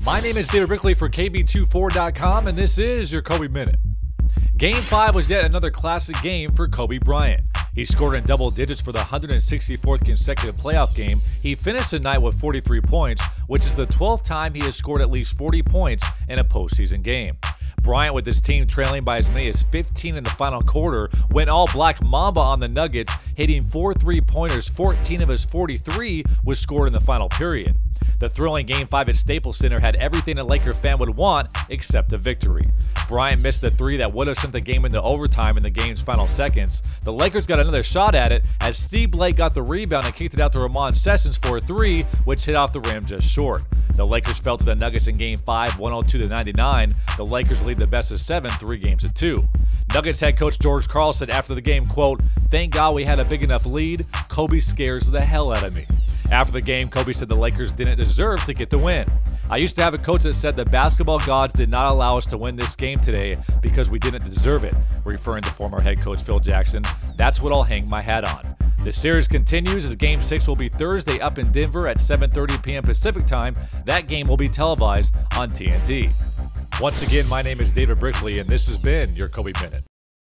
My name is David Brickley for KB24.com, and this is your Kobe Minute. Game 5 was yet another classic game for Kobe Bryant. He scored in double digits for the 164th consecutive playoff game. He finished the night with 43 points, which is the 12th time he has scored at least 40 points in a postseason game. Bryant, with his team trailing by as many as 15 in the final quarter, went all Black Mamba on the Nuggets, hitting 4 3-pointers. 14 of his 43 was scored in the final period. The thrilling Game 5 at Staples Center had everything a Laker fan would want except a victory. Bryant missed a three that would have sent the game into overtime in the game's final seconds. The Lakers got another shot at it as Steve Blake got the rebound and kicked it out to Ramon Sessions for a three, which hit off the rim just short. The Lakers fell to the Nuggets in Game 5, 102-99. The Lakers lead the best of 7, 3-2. Nuggets head coach George Karl said after the game, quote, "Thank God we had a big enough lead. Kobe scares the hell out of me." After the game, Kobe said the Lakers didn't deserve to get the win. "I used to have a coach that said the basketball gods did not allow us to win this game today because we didn't deserve it," referring to former head coach Phil Jackson. "That's what I'll hang my hat on." The series continues as Game 6 will be Thursday up in Denver at 7:30 p.m. Pacific time. That game will be televised on TNT. Once again, my name is David Brickley, and this has been your Kobe Minute.